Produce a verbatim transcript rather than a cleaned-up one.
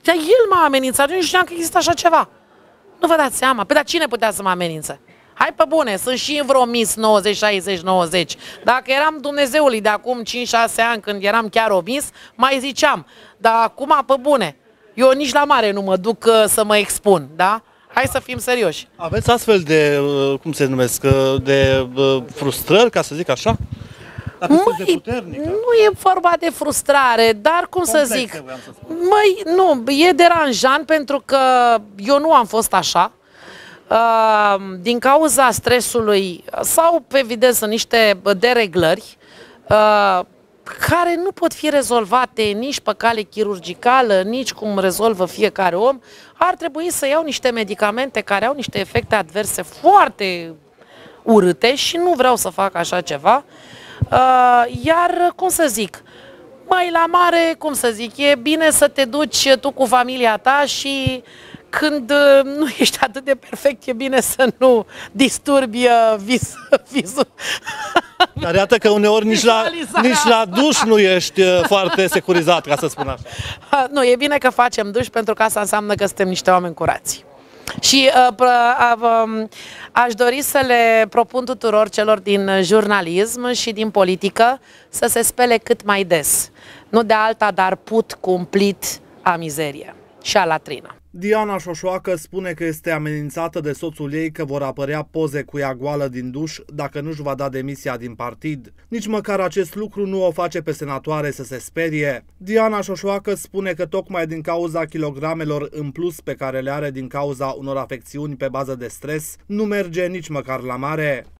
Dar el m-a amenințat, eu nu știam că există așa ceva. Nu vă dați seama? Păi dar cine putea să mă amenințe? Hai pe bune, sunt și în vreo Miss nouăzeci, șaizeci, nouăzeci. Dacă eram Dumnezeului de acum cinci șase ani, când eram chiar o Miss, mai ziceam. Dar acum, pe bune, eu nici la mare nu mă duc uh, să mă expun, da? Hai să fim serioși. Aveți astfel de, uh, cum se numesc, uh, de uh, frustrări, ca să zic așa? Măi, nu e vorba de frustrare, dar cum Complexe, să zic, să măi, nu, e deranjant pentru că eu nu am fost așa. Din cauza stresului sau, evident, sunt niște dereglări care nu pot fi rezolvate nici pe cale chirurgicală, nici cum rezolvă fiecare om. Ar trebui să iau niște medicamente care au niște efecte adverse foarte urâte și nu vreau să fac așa ceva. Iar, cum să zic, mai la mare, cum să zic, e bine să te duci tu cu familia ta și când nu ești atât de perfect, e bine să nu disturbi vis, visul. Dar iată că uneori nici la, nici la duș nu ești foarte securizat, ca să spun așa. Nu, e bine că facem duș, pentru că asta înseamnă că suntem niște oameni curați. Și uh, uh, aș dori să le propun tuturor celor din jurnalism și din politică să se spele cât mai des. Nu de alta, dar put cumplit a mizerie și a latrină. Diana Șoșoacă spune că este amenințată de soțul ei că vor apărea poze cu ea goală din duș dacă nu-și va da demisia din partid. Nici măcar acest lucru nu o face pe senatoare să se sperie. Diana Șoșoacă spune că tocmai din cauza kilogramelor în plus pe care le are din cauza unor afecțiuni pe bază de stres, nu merge nici măcar la mare.